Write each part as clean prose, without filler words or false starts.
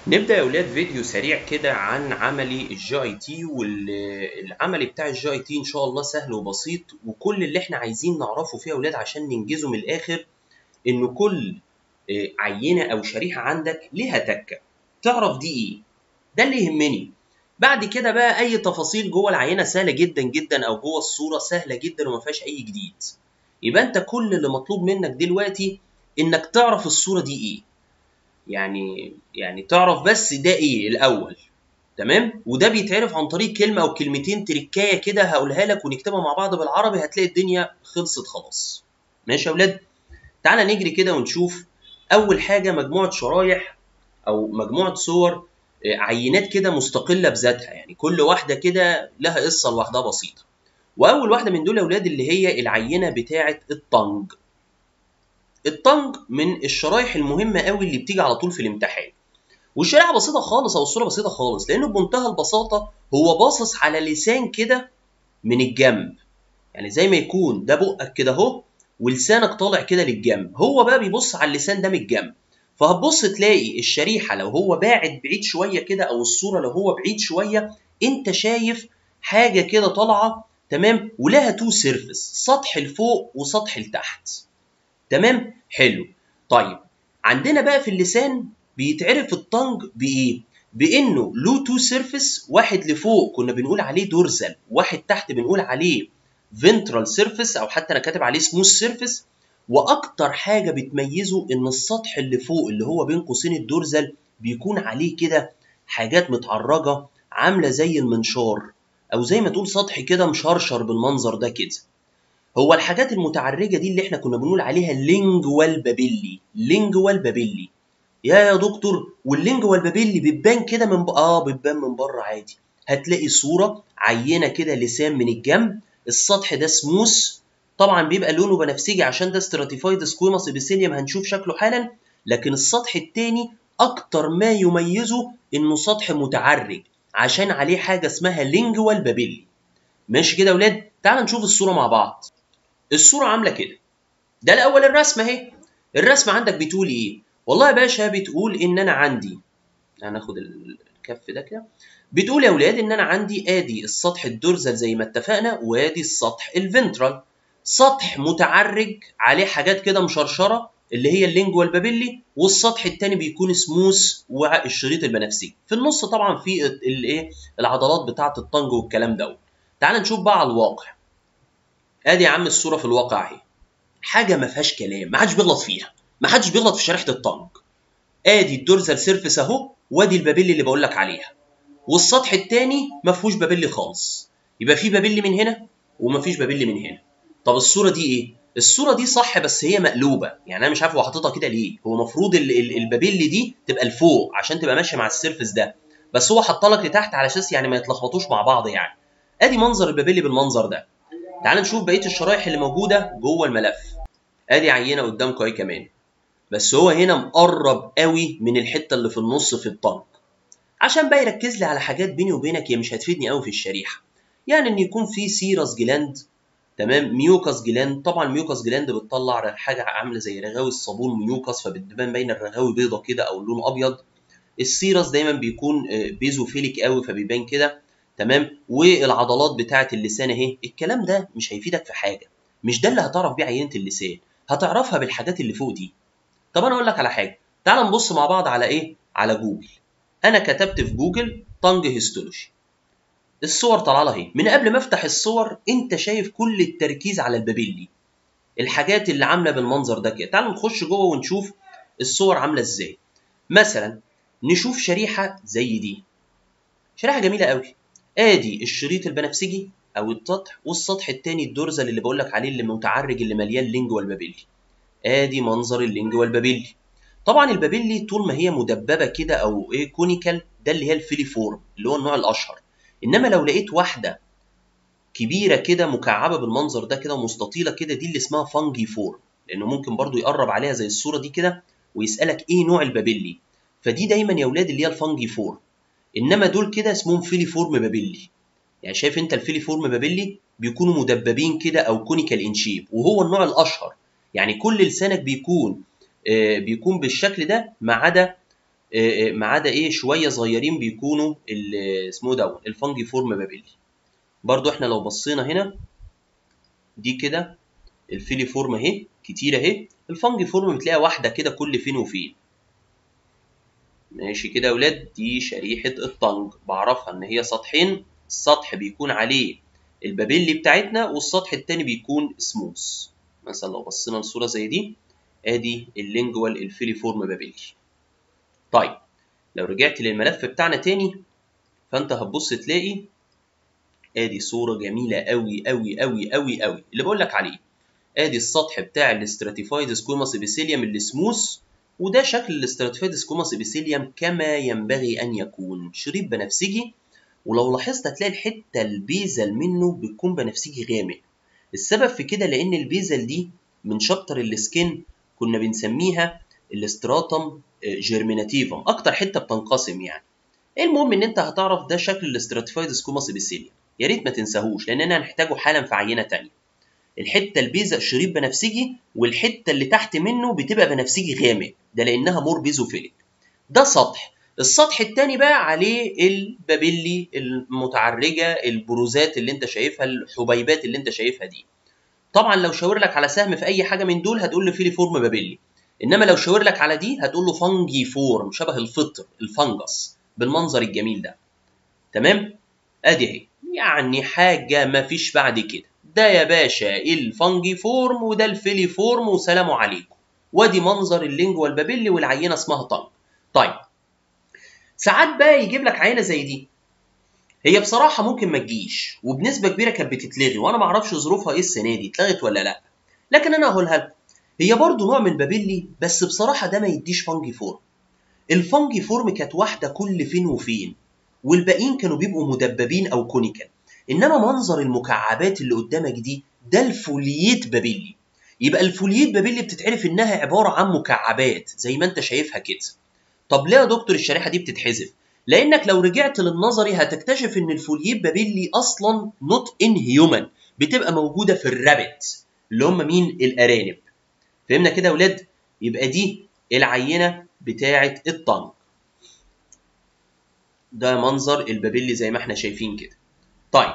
نبدأ يا ولاد فيديو سريع كده عن عملي الجي اي تي. والعملي بتاع الجي اي تي ان شاء الله سهل وبسيط، وكل اللي احنا عايزين نعرفه فيه يا ولاد عشان ننجزه من الاخر ان كل عينة او شريحة عندك ليها تكة. تعرف دي ايه؟ ده اللي يهمني. بعد كده بقى اي تفاصيل جوه العينة سهلة جدا جدا، او جوه الصورة سهلة جدا وما فيهاش اي جديد. يبقى انت كل اللي مطلوب منك دلوقتي انك تعرف الصورة دي ايه. يعني تعرف بس ده ايه الاول. تمام، وده بيتعرف عن طريق كلمه او كلمتين تريكايه كده هقولها لك ونكتبها مع بعض بالعربي، هتلاقي الدنيا خلصت خلاص. ماشي يا اولاد، تعالى نجري كده ونشوف. اول حاجه مجموعه شرايح او مجموعه صور، عينات كده مستقله بذاتها، يعني كل واحده كده لها قصه لوحدها بسيطه. واول واحده من دول يا اولاد اللي هي العينه بتاعه الطنج. الطنج من الشرايح المهمه قوي اللي بتيجي على طول في الامتحان. والشريحه بسيطه خالص او الصوره بسيطه خالص، لانه بمنتهى البساطه هو باصص على لسان كده من الجنب. يعني زي ما يكون ده بقك كده اهو، ولسانك طالع كده للجنب، هو بقى بيبص على اللسان ده من الجنب. فهتبص تلاقي الشريحه لو هو بعيد شويه كده، او الصوره لو هو بعيد شويه، انت شايف حاجه كده طالعه. تمام، ولها تو سيرفيس، سطح لفوق وسطح لتحت. تمام، حلو. طيب، عندنا بقى في اللسان بيتعرف الطنج بايه؟ بانه له تو سيرفيس، واحد لفوق كنا بنقول عليه دورزال، واحد تحت بنقول عليه فينترال سيرفيس، او حتى انا كاتب عليه سموث سيرفيس. واكتر حاجه بتميزه ان السطح اللي فوق اللي هو بين قوسين الدورزال بيكون عليه كده حاجات متعرجه عامله زي المنشار، او زي ما تقول سطح كده مشرشر بالمنظر ده كده. هو الحاجات المتعرجه دي اللي احنا كنا بنقول عليها اللينجوال بابيلي. لينجوال بابيلي يا دكتور، واللينجوال بابيلي بتبان كده بتبان من بره عادي. هتلاقي صوره عينه كده لسان من الجنب، السطح ده سموث، طبعا بيبقى لونه بنفسجي عشان ده ستراتيفايد سكويموس ابيثيليوم هنشوف شكله حالا. لكن السطح التاني اكتر ما يميزه انه سطح متعرج عشان عليه حاجه اسمها لينجوال بابيلي. ماشي كده يا ولاد، تعال نشوف الصوره مع بعض. الصورة عاملة كده. ده الأول الرسمة أهي. الرسمة عندك بتقول إيه؟ والله يا باشا بتقول إن أنا عندي، هناخد الكف ده كده. بتقول يا ولاد إن أنا عندي آدي السطح الدورزال زي ما اتفقنا، وآدي السطح الفنترال. سطح متعرج عليه حاجات كده مشرشرة اللي هي اللينجوال بابيلي، والسطح التاني بيكون سموث والشريط البنفسجي. في النص طبعا في الايه، العضلات بتاعة الطنج والكلام دوت. تعال نشوف بقى على الواقع. ادي يا عم الصورة في الواقع اهي. حاجه ما فيهاش كلام، ما حدش بيغلط فيها، ما حدش بيغلط في شريحه الطنج. ادي الدورزال سيرفيس اهو، وادي البابيلي اللي بقول لك عليها، والسطح الثاني ما فيهوش بابيلي خالص. يبقى في بابيلي من هنا وما فيش بابيلي من هنا. طب الصوره دي ايه؟ الصوره دي صح بس هي مقلوبه، يعني انا مش عارف هو حاططها كده ليه. هو المفروض البابيلي دي تبقى لفوق عشان تبقى ماشيه مع السيرفيس ده، بس هو حاطها لك لتحت على اساس يعني ما يتلخبطوش مع بعض يعني. ادي منظر البابيلي بالمنظر ده. تعال نشوف بقيه الشرايح اللي موجوده جوه الملف. ادي عينه قدامكم اهي كمان، بس هو هنا مقرب قوي من الحته اللي في النص في الطنج، عشان بقى يركز لي على حاجات بيني وبينك هي مش هتفيدني قوي في الشريحه. يعني ان يكون في سيرس جلاند، تمام، ميوكاس جلاند. طبعا ميوكاس جلاند بتطلع حاجه عامله زي رغاوي الصابون ميوكاس، فبتبان باين الرغاوي بيضه كده او لون ابيض. السيرس دايما بيكون بيزوفيليك قوي فبيبان كده. تمام، والعضلات بتاعه اللسان اهي. الكلام ده مش هيفيدك في حاجه، مش ده اللي هتعرف بيه عينه اللسان، هتعرفها بالحاجات اللي فوق دي. طب انا اقول لك على حاجه، تعال نبص مع بعض على ايه، على جوجل. انا كتبت في جوجل طنج هيستولوجي، الصور طالعه لها اهي. من قبل ما افتح الصور انت شايف كل التركيز على البابيلي، الحاجات اللي عامله بالمنظر ده كده. تعال نخش جوه ونشوف الصور عامله ازاي. مثلا نشوف شريحه زي دي، شريحه جميله قوي. ادي الشريط البنفسجي او السطح، والسطح التاني الدورزال اللي بقول لك عليه اللي متعرج اللي مليان لينجوال بابيلي. ادي منظر اللينجوال بابيلي. طبعا البابيلي طول ما هي مدببه كده او ايه كونيكال، ده اللي هي الفيليفورم اللي هو النوع الاشهر. انما لو لقيت واحده كبيره كده مكعبه بالمنظر ده كده ومستطيله كده، دي اللي اسمها فانجي فورم، لانه ممكن برضو يقرب عليها زي الصوره دي كده ويسالك ايه نوع البابيلي. فدي دايما يا اولاد اللي هي الفانجي فورم. انما دول كده اسمهم فيليفورم بابيلي. يعني شايف انت الفيليفورم بابيلي بيكونوا مدببين كده او كونيكال ان شيب، وهو النوع الاشهر. يعني كل لسانك بيكون بالشكل ده ما عدا ما عدا ايه شويه صغيرين بيكونوا اسمه ده الفانجي فورم بابيلي. برضو احنا لو بصينا هنا دي كده الفيلي فورم اهي كتير اهي، الفانجي فورم بتلاقي واحده كده كل فين وفين. ماشي كده يا ولاد، دي شريحه الطنج بعرفها ان هي سطحين، السطح بيكون عليه البابيلي بتاعتنا والسطح التاني بيكون سموث. مثلا لو بصينا لصوره زي دي ادي اللينجوال الفيلي فورم بابيلي. طيب لو رجعت للملف بتاعنا تاني فانت هتبص تلاقي ادي صوره جميله قوي قوي قوي قوي قوي اللي بقول لك عليه. ادي السطح بتاع الاستراتيفايد سكويموس ابيثيليوم السموث، وده شكل الاستراتيفايد سكويموس ابيثيليوم كما ينبغي ان يكون، شريط بنفسجي. ولو لاحظت هتلاقي الحته البيزل منه بتكون بنفسجي غامق. السبب في كده لان البيزل دي من شابتر السكين كنا بنسميها الاستراتم جيرميناتيفم، اكتر حته بتنقسم يعني. المهم ان انت هتعرف ده شكل الاستراتيفايد سكويموس ابيثيليوم، يا ريت ما تنساهوش لاننا هنحتاجه حالا في عينه ثانيه. الحته البيزا شريط بنفسجي، والحته اللي تحت منه بتبقى بنفسجي غامق، ده لانها مور بيزوفيليك. ده سطح. السطح الثاني بقى عليه البابيلي المتعرجه، البروزات اللي انت شايفها، الحبيبات اللي انت شايفها دي. طبعا لو شاور لك على سهم في اي حاجه من دول هتقول له فيلي فورم بابيلي، انما لو شاور لك على دي هتقول له فانجي فورم، شبه الفطر الفنجس بالمنظر الجميل ده. تمام؟ ادي اهي، يعني حاجه ما فيش بعد كده. ده يا باشا الفانجي فورم وده الفيلي فورم وسلام عليكم. وادي منظر اللينجوال بابيلي والعينه اسمها طنج. طيب ساعات بقى يجيب لك عينه زي دي، هي بصراحه ممكن ما تجيش وبنسبه كبيره كانت بتتلغي، وانا ما اعرفش ظروفها ايه السنه دي اتلغت ولا لا، لكن انا هقولها لكم. هي برضو نوع من البابيلي بس بصراحه ده ما يديش فانجي فورم. الفانجي فورم كانت واحده كل فين وفين، والباقيين كانوا بيبقوا مدببين او كونيكال. انما منظر المكعبات اللي قدامك دي ده الفولييت بابيلي. يبقى الفولييت بابيلي بتتعرف انها عباره عن مكعبات زي ما انت شايفها كده. طب ليه يا دكتور الشريحه دي بتتحذف؟ لانك لو رجعت للنظري هتكتشف ان الفولييت بابيلي اصلا نوت ان هيومن، بتبقى موجوده في الرابت اللي هم مين؟ الارانب. فهمنا كده يا ولاد؟ يبقى دي العينه بتاعه الطنج. ده منظر البابيلي زي ما احنا شايفين كده. طيب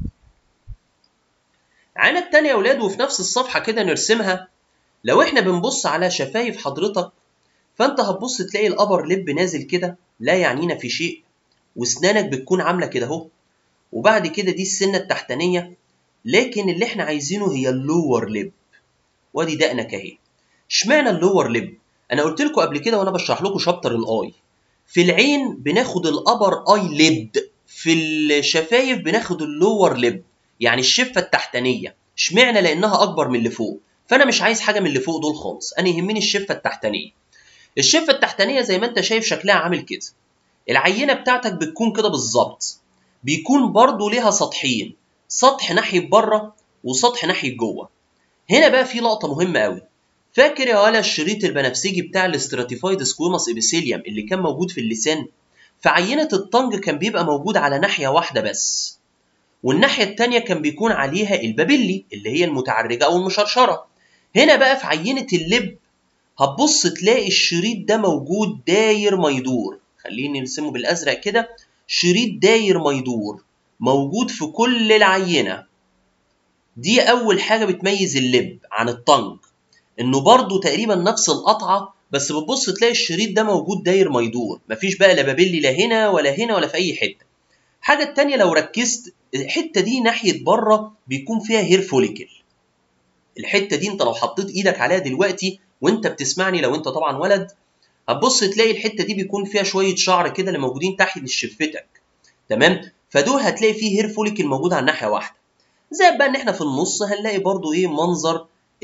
العينه الثانيه يا ولاد وفي نفس الصفحه كده نرسمها. لو احنا بنبص على شفايف حضرتك فانت هتبص تلاقي الابر لب نازل كده لا يعنينا في شيء، واسنانك بتكون عامله كده اهو، وبعد كده دي السنه التحتانيه، لكن اللي احنا عايزينه هي اللور لب. وادي دقنك اهي. اشمعنى اللور لب؟ انا قلت لكم قبل كده وانا بشرح لكم شابتر الاي، في العين بناخد الابر اي ليد، في الشفايف بناخد اللور لب، يعني الشفه التحتانيه. اشمعنى؟ لانها اكبر من اللي فوق، فانا مش عايز حاجه من اللي فوق دول خالص، انا يهمني الشفه التحتانيه. الشفه التحتانيه زي ما انت شايف شكلها عامل كده. العينه بتاعتك بتكون كده بالظبط، بيكون برضو ليها سطحين، سطح ناحيه بره وسطح ناحيه جوه. هنا بقى في لقطه مهمه قوي. فاكر يا ولا الشريط البنفسجي بتاع الاستراتيفايد سكويموس ابيثيليوم اللي كان موجود في اللسان؟ في عينه الطنج كان بيبقى موجود على ناحيه واحده بس، والناحيه الثانيه كان بيكون عليها البابيلي اللي هي المتعرجه او المشرشره. هنا بقى في عينه اللب هتبص تلاقي الشريط ده موجود داير ما يدور، خليني نرسمه بالازرق كده، شريط داير ما يدور موجود في كل العينه. دي اول حاجه بتميز اللب عن الطنج، انه برضه تقريبا نفس القطعه، بس بتبص تلاقي الشريط ده موجود داير ما يدور، مفيش بقى لا بابيلي لا هنا ولا هنا ولا في اي حته. الحاجه الثانيه لو ركزت الحته دي ناحيه بره بيكون فيها هير فوليكل. الحته دي انت لو حطيت ايدك عليها دلوقتي وانت بتسمعني، لو انت طبعا ولد، هتبص تلاقي الحته دي بيكون فيها شويه شعر كده اللي موجودين تحت شفتك. تمام؟ فدول هتلاقي فيه هير فوليكل موجود على ناحيه واحده. زائد بقى ان احنا في النص هنلاقي برضو ايه منظر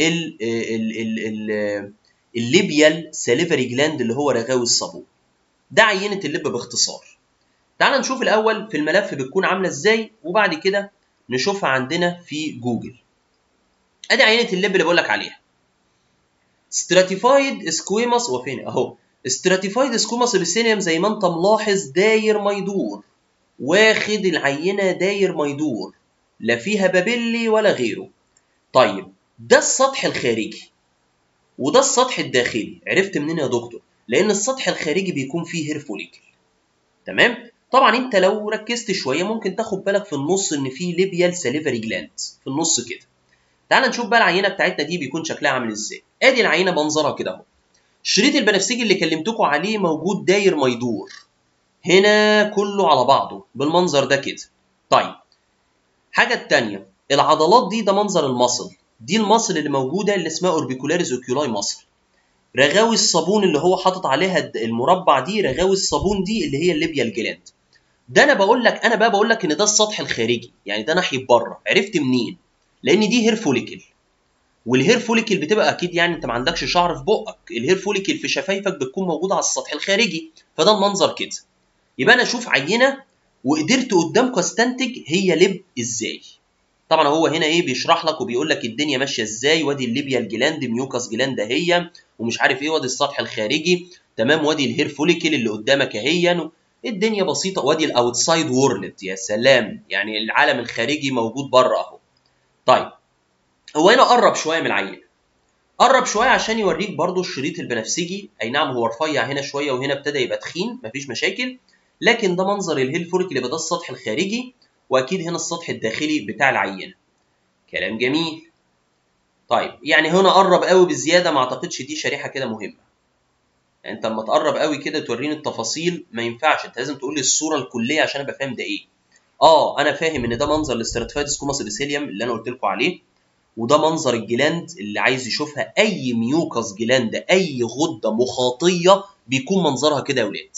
الليبيال ساليفري جلاند اللي هو رغاوي الصابون. ده عينه اللب باختصار. تعال نشوف الاول في الملف بتكون عامله ازاي وبعد كده نشوفها عندنا في جوجل. ادي عينه اللب اللي بقول لك عليها. ستراتيفايد سكويموس، وفين اهو ستراتيفايد سكويموس ابيثيليوم زي ما انت ملاحظ داير ما يدور، واخد العينه داير ما يدور، لا فيها بابيلي ولا غيره. طيب ده السطح الخارجي وده السطح الداخلي، عرفت منين يا دكتور؟ لان السطح الخارجي بيكون فيه هير فوليكل. تمام؟ طبعا انت لو ركزت شويه ممكن تاخد بالك في النص ان في ليبيال ساليفري جلاند في النص كده. تعال نشوف بقى العينه بتاعتنا دي بيكون شكلها عامل ازاي. ادي العينه منظرها كده اهو. الشريط البنفسجي اللي كلمتكم عليه موجود داير ما يدور هنا كله على بعضه بالمنظر ده كده. طيب حاجه الثانيه، العضلات دي ده منظر المصل، دي المصل اللي موجوده اللي اسمها اوربيكولاريز اوكيولاي مصل. رغاوي الصابون اللي هو حاطط عليها المربع دي، رغاوي الصابون دي اللي هي الليبيال جلاند. ده انا بقول لك ان ده السطح الخارجي، يعني ده ناحيه بره. عرفت منين؟ لان دي هير فوليكل، والهير فوليكل بتبقى اكيد يعني انت ما عندكش شعر في بقك، الهير فوليكل في شفايفك بتكون موجوده على السطح الخارجي، فده المنظر كده. يبقى انا اشوف عينه وقدرت قدامكم استنتج هي لب ازاي. طبعا هو هنا ايه بيشرح لك وبيقول لك الدنيا ماشيه ازاي، وادي الليبيال جلاند ميوكاس جلاند اهي ومش عارف ايه، وادي السطح الخارجي تمام، وادي الهير فوليكل اللي قدامك اهي. الدنيا بسيطه، وادي الاوتسايد وورلد، يا سلام، يعني العالم الخارجي موجود بره اهو. طيب هو هنا قرب شويه من العينه، قرب شويه عشان يوريك برضو الشريط البنفسجي. اي نعم هو رفيع هنا شويه وهنا ابتدى يبقى تخين، مفيش مشاكل، لكن ده منظر الهير فوليكل يبقى ده السطح الخارجي، واكيد هنا السطح الداخلي بتاع العينه. كلام جميل. طيب يعني هنا قرب قوي بزياده، ما اعتقدش دي شريحه كده مهمه. يعني انت لما تقرب قوي كده توريني التفاصيل ما ينفعش، انت لازم تقول لي الصوره الكليه عشان ابقى فاهم ده ايه. انا فاهم ان ده منظر الاستراتيفايد سكوماس ابيثيليوم اللي انا قلت لكم عليه، وده منظر الجلاند اللي عايز يشوفها اي ميوكاس جلاند، اي غده مخاطيه بيكون منظرها كده يا ولاد،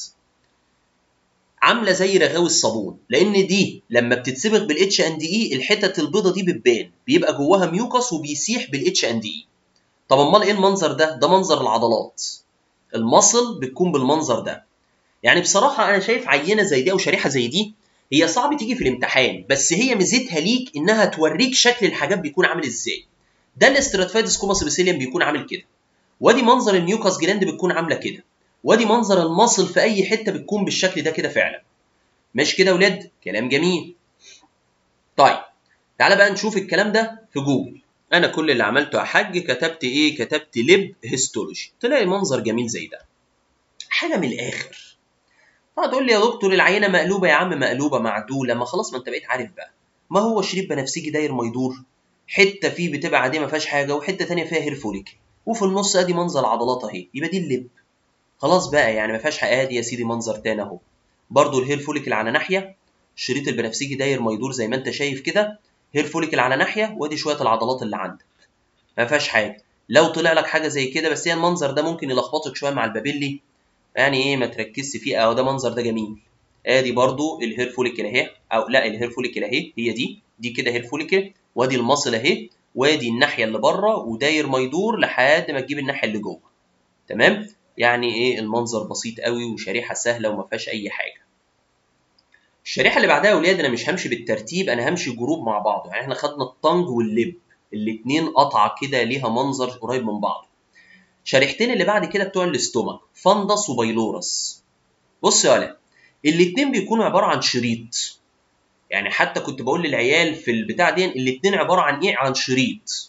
عامله زي رغاوي الصابون، لان دي لما بتتسبغ بالاتش ان دي اي الحتت البيضه دي بتبان، بيبقى جواها ميوكاس وبيسيح بالاتش ان دي اي. طب امال ايه المنظر ده؟ ده منظر العضلات، المصل بتكون بالمنظر ده. يعني بصراحه انا شايف عينه زي دي او شريحه زي دي هي صعب تيجي في الامتحان، بس هي ميزتها ليك انها توريك شكل الحاجات بيكون عامل ازاي. ده الاستراتيفايد سكوماس ابيثيليوم بيكون عامل كده، وادي منظر الميوكاس جلاند بتكون عامله كده، وادي منظر المصل في اي حته بتكون بالشكل ده كده فعلا. ماشي كده يا ولاد؟ كلام جميل. طيب تعالى بقى نشوف الكلام ده في جوجل. انا كل اللي عملته يا حاج كتبت ايه؟ كتبت لب هيستولوجي، تلاقي منظر جميل زي ده، حاجه من الاخر. هتقول لي يا دكتور العينه مقلوبه، يا عم مقلوبه معدوله، ما خلاص ما انت بقيت عارف بقى، ما هو شريط بنفسجي داير ما يدور، حته فيه بتبقى عاديه ما فيهاش حاجه، وحته ثانيه فيها هير فوليكل، وفي النص ادي منظر العضلات اهي، يبقى دي اللب. خلاص بقى يعني ما فيهاش حاجه، ادي يا سيدي منظر تاني اهو، برضو الهير فوليكل على ناحيه، الشريط البنفسجي داير ما يدور زي ما انت شايف كده، هير فوليكل على ناحيه، وادي شويه العضلات اللي عندك، ما فيهاش حاجه. لو طلع لك حاجه زي كده، بس هي المنظر ده ممكن يلخبطك شويه مع البابيلي، يعني ايه ما تركزش فيه، ده منظر ده جميل. ادي برضو الهير فوليكل اهي، او لا الهير فوليكل اهي، هي دي كده هير فوليكل، وادي المصل اهي، وادي الناحيه اللي بره، وداير ما يدور لحد ما تجيب الناحيه اللي جوه. تمام؟ يعني ايه المنظر بسيط قوي وشريحه سهله وما فيهاش اي حاجه. الشريحه اللي بعدها يا ولاد انا مش همشي بالترتيب، انا همشي جروب مع بعض، يعني احنا خدنا الطنج واللب الاثنين قطعه كده ليها منظر قريب من بعض. شريحتين اللي بعد كده بتوع الاستومك، فندس وبايلورس. بص يا ولد، الاثنين بيكونوا عباره عن شريط، يعني حتى كنت بقول للعيال في البتاع دي الاثنين عباره عن ايه؟ عن شريط.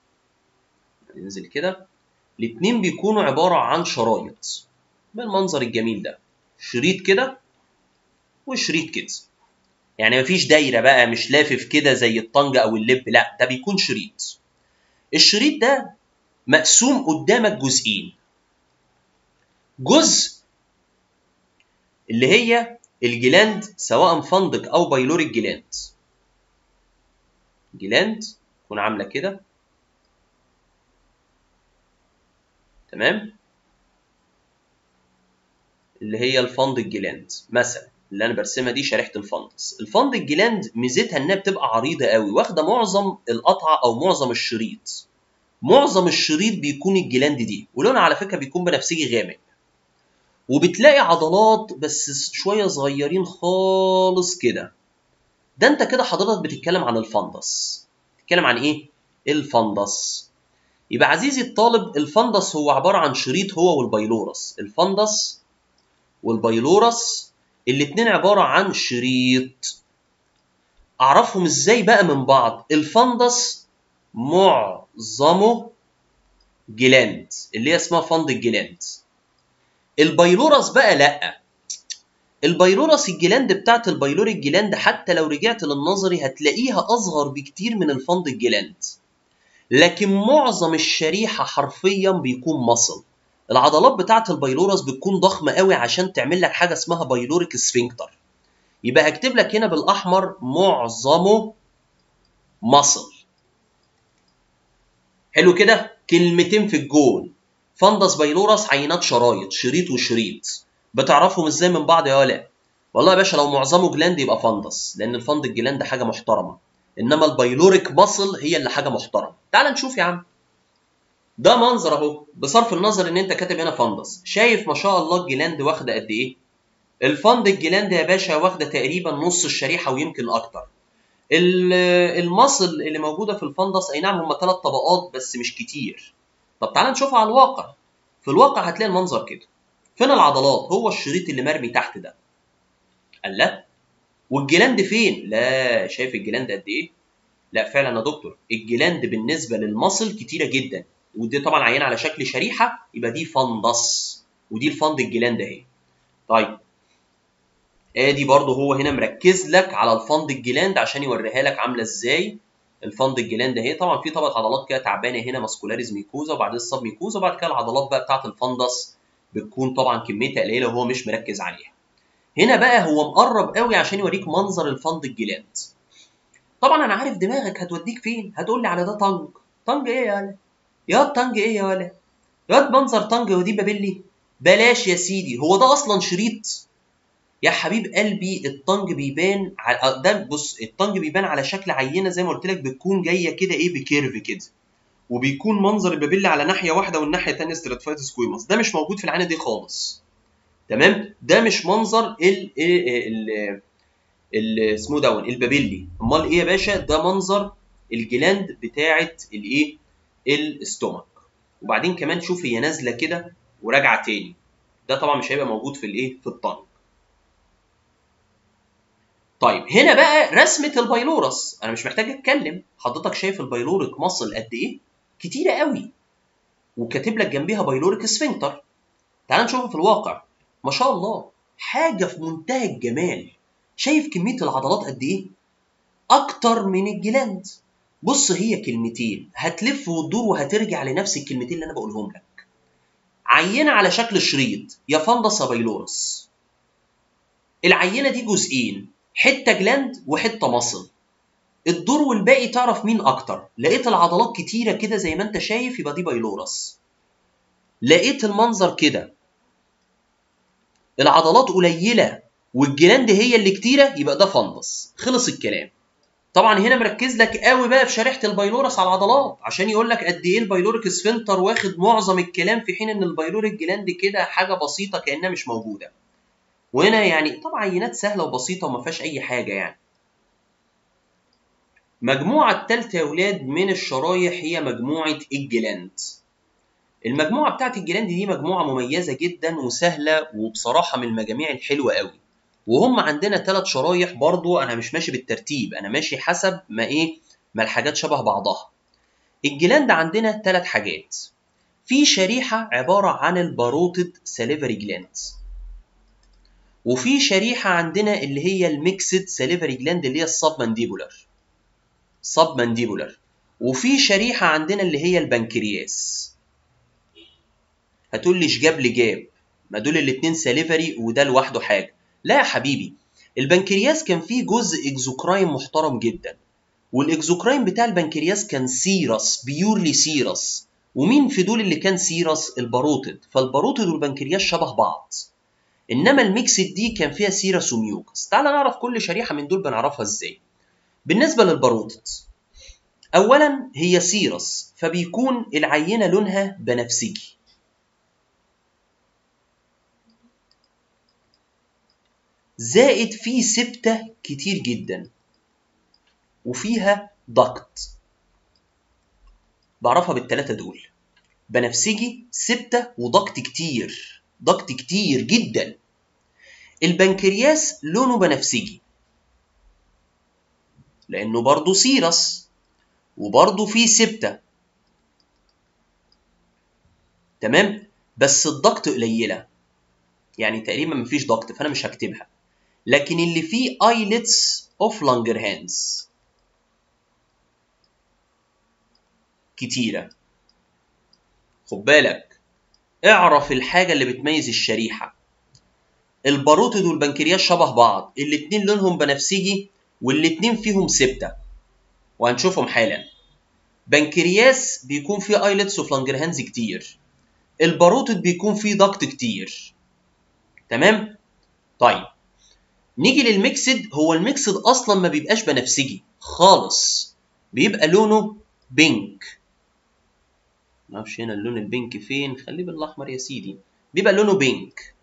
ننزل كده، الاثنين بيكونوا عباره عن شرايط بالمنظر الجميل ده، شريط كده وشريط كده، يعني مفيش دايره بقى مش لافف كده زي الطنج او اللب، لا ده بيكون شريط. الشريط ده مقسوم قدامك جزئين، جزء اللي هي الجلاند سواء فندق او بايلوريك جلاند تكون عامله كده، تمام، اللي هي الفندق جلاند مثلا اللي انا برسمها دي شريحه الفندس. الفندق جلاند ميزتها انها بتبقى عريضه قوي، واخده معظم القطعه او معظم الشريط، معظم الشريط بيكون الجلاند دي، ولونها على فكره بيكون بنفسجي غامق، وبتلاقي عضلات بس شويه صغيرين خالص كده. ده انت كده حضرتك بتتكلم عن الفندس. بتتكلم عن ايه؟ الفندس. يبقى عزيزي الطالب الفندس هو عباره عن شريط هو والبايلورس، الفندس والبايلورس الاثنين عباره عن شريط. اعرفهم ازاي بقى من بعض؟ الفندس معظمه جلاند اللي هي اسمها فند الجلاند، البايلورس بقى لا، البايلورس الجلاند بتاعت البايلوريك جلاند حتى لو رجعت للنظري هتلاقيها اصغر بكتير من الفندق جلاند، لكن معظم الشريحه حرفيا بيكون مصل. العضلات بتاعت البايلورس بتكون ضخمه قوي عشان تعمل لك حاجه اسمها بايلوريك سفنكتر. يبقى هكتب لك هنا بالاحمر معظمه مصل. حلو كده، كلمتين في الجون. فندس بايلورس عينات شرايط، شريط وشريط. بتعرفهم ازاي من بعض يا ولا؟ والله يا باشا لو معظمه جلاند يبقى فندس، لان الفند الجلاند حاجه محترمه، انما البايلوريك ماسل هي اللي حاجه محترمه. تعال نشوف يا عم. ده منظر اهو، بصرف النظر ان انت كاتب هنا فندس. شايف ما شاء الله الجلاند واخده قد ايه؟ الفند الجلاند يا باشا واخده تقريبا نص الشريحه ويمكن اكتر. المصل اللي موجوده في الفندس اي نعم هم 3 طبقات بس مش كتير. طب تعال نشوفها على الواقع. في الواقع هتلاقي المنظر كده. فين العضلات؟ هو الشريط اللي مرمي تحت ده. قال لا. والجلاند فين؟ لا، شايف الجلاند قد ايه؟ لا فعلا يا دكتور، الجلاند بالنسبه للمصل كتيره جدا، ودي طبعا عينه على شكل شريحه، يبقى دي فندس، ودي الفند الجلاند اهي. طيب ادي برضه هو هنا مركز لك على الفند الجلاند عشان يوريها لك عامله ازاي. الفند الجلاند اهي طبعا في طبقه عضلات كده تعبانه هنا، ماسكولاريز ميكوزا وبعدين السب ميكوزا، وبعد كده العضلات بقى بتاعت الفندس بتكون طبعا كميتها قليله وهو مش مركز عليها. هنا بقى هو مقرب قوي عشان يوريك منظر الفند الجلاند. طبعا انا عارف دماغك هتوديك فين، هتقول لي على ده طنج. طنج ايه يا ولا؟ يا طنج ايه يا ولا؟ يا منظر طنج ودي بابلي؟ بلاش يا سيدي، هو ده اصلا شريط؟ يا حبيب قلبي الطنج بيبان على ده، بص الطنج بيبان على شكل عينه زي ما قلت لك، بتكون جايه كده ايه بكيرف كده، وبيكون منظر البابلي على ناحيه واحده والناحيه الثانيه ستراتيفايد سكويموس. ده مش موجود في العينه دي خالص. تمام، ده مش منظر اسمه دون البابلي. امال ايه يا باشا؟ ده منظر الجلاند بتاعه الايه؟ الاستومك. وبعدين كمان شوف هي نازله كده وراجعه تاني. ده طبعا مش هيبقى موجود في الايه؟ في الطنج. طيب هنا بقى رسمه البايلورس، انا مش محتاج اتكلم، حضرتك شايف البايلوريك ماسل قد ايه؟ كتيره قوي، وكاتب لك جنبيها بايلوريك سفنكتر. تعال نشوفها في الواقع. ما شاء الله حاجه في منتهى الجمال. شايف كميه العضلات قد ايه؟ اكتر من الجلاند. بص هي كلمتين هتلف وتدور وهترجع لنفس الكلمتين اللي انا بقولهم لك. عينه على شكل شريط، يا فندس يا بايلورس. العينه دي جزئين، حته جلاند وحته مصل. الدور والباقي تعرف مين اكتر. لقيت العضلات كتيره كده زي ما انت شايف يبقى دي بايلورس. لقيت المنظر كده العضلات قليله والجلاند هي اللي كتيره يبقى ده فندس. خلص الكلام. طبعا هنا مركز لك قوي بقى في شريحه البايلورس على العضلات عشان يقول لك قد ايه البايلوريك سفنتر واخد معظم الكلام، في حين ان البايلوريك جلاند كده حاجه بسيطه كانها مش موجوده. وهنا يعني طبعا عينات سهله وبسيطه وما فيهاش اي حاجه يعني. مجموعه الثالثه يا ولاد من الشرايح هي مجموعه الجلاند. المجموعه بتاعت الجلاند دي مجموعه مميزه جدا وسهله، وبصراحه من المجاميع الحلوه قوي. وهم عندنا 3 شرايح برضو، انا مش ماشي بالترتيب، انا ماشي حسب ما ايه، ما الحاجات شبه بعضها. الجلاند عندنا 3 حاجات. في شريحه عباره عن الباروتد ساليفري جلاند، وفي شريحه عندنا اللي هي الميكسد ساليفري جلاند اللي هي سب مانديبولار، وفي شريحه عندنا اللي هي البنكرياس. هتقول لي جاب لي جاب، ما دول الاثنين ساليفري وده لوحده حاجه. لا يا حبيبي، البنكرياس كان فيه جزء اكزوكراين محترم جدا، والاكزوكراين بتاع البنكرياس كان سيرس، بيورلي سيرس. ومين في دول اللي كان سيرس؟ الباروتد. فالباروتد والبنكرياس شبه بعض، انما الميكسد دي كان فيها سيرس وميوكس. تعال نعرف كل شريحه من دول بنعرفها ازاي. بالنسبه للباروتد، اولا هي سيرس فبيكون العينه لونها بنفسجي، زائد فيه سبتة كتير جدا، وفيها ضغط. بعرفها بالثلاثه دول، بنفسجي سبتة وضغط كتير، ضغط كتير جدا. البنكرياس لونه بنفسجي لانه برضه سيرس وبرضه فيه سبتة، تمام، بس الضغط قليله. يعني تقريبا مفيش ضغط فانا مش هكتبها. لكن اللي فيه ايلتس اوف لانجرهانز كتيره. خد بالك، اعرف الحاجه اللي بتميز الشريحه. الباروتيد والبنكرياس شبه بعض، الاتنين لونهم بنفسجي والاتنين فيهم سبتة وهنشوفهم حالا. بنكرياس بيكون فيه ايلتس اوف لانجرهانز كتير، الباروتيد بيكون فيه ضغط كتير. تمام؟ طيب نيجي للميكسد. هو الميكسد اصلا ما بيبقاش بنفسجي خالص، بيبقى لونه بينك. معرفش هنا اللون البينك فين، خليه بالاحمر يا سيدي. بيبقى لونه بينك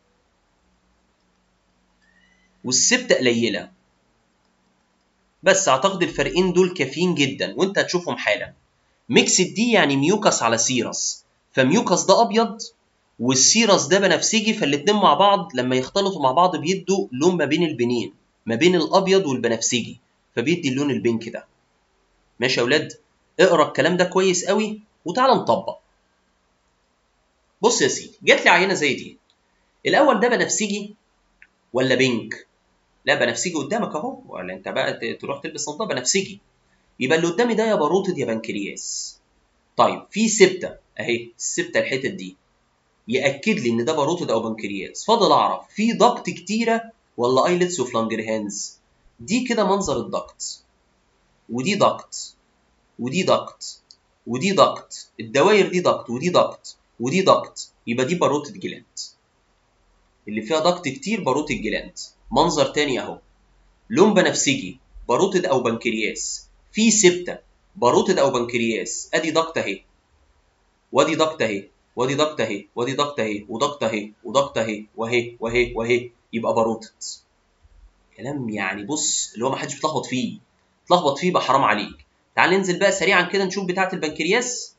والسبتة قليله. بس اعتقد الفرقين دول كافيين جدا وانت هتشوفهم حالا. ميكسد دي يعني ميوكس على سيرس، فميوكس ده ابيض والسيرس ده بنفسجي، فالاتنين مع بعض لما يختلطوا مع بعض بيدوا لون ما بين البنين، ما بين الابيض والبنفسجي، فبيدي اللون البينك ده. ماشي يا اولاد؟ اقرا الكلام ده كويس قوي وتعالى نطبق. بص يا سيدي، جات لي عينه زي دي. الاول ده بنفسجي ولا بينك؟ لا بنفسجي قدامك اهو، ولا انت بقى تروح تلبس نظاره؟ بنفسجي. يبقى اللي قدامي ده يا باروتد يا بنكرياس. طيب في سبته اهي، السبته الحتت دي ياكد لي ان ده باروتد او بنكرياس. فاضل اعرف في ضغط كتيره ولا ايلتس اوف لانجرهانز. دي كده منظر الضغط، ودي ضغط، ودي ضغط، ودي ضغط. الدواير دي ضغط ودي ضغط ودي ضغط، يبقى دي باروتد جلاند. اللي فيها ضغط كتير باروتد جلاند. منظر تاني اهو، لون بنفسجي باروتد او بنكرياس، في سبته باروتد او بنكرياس. ادي ضغط اهي، وادي ضغط اهي، وادي ضغط اهي، وادي ضغط اهي، وضغط اهي، وضغط اهي، واهي واهي واهي، يبقى باروتد. كلام يعني بص اللي هو ما حدش بيتلخبط فيه. تلخبط فيه يبقى حرام عليك. تعال ننزل بقى سريعا كده نشوف بتاعه البنكرياس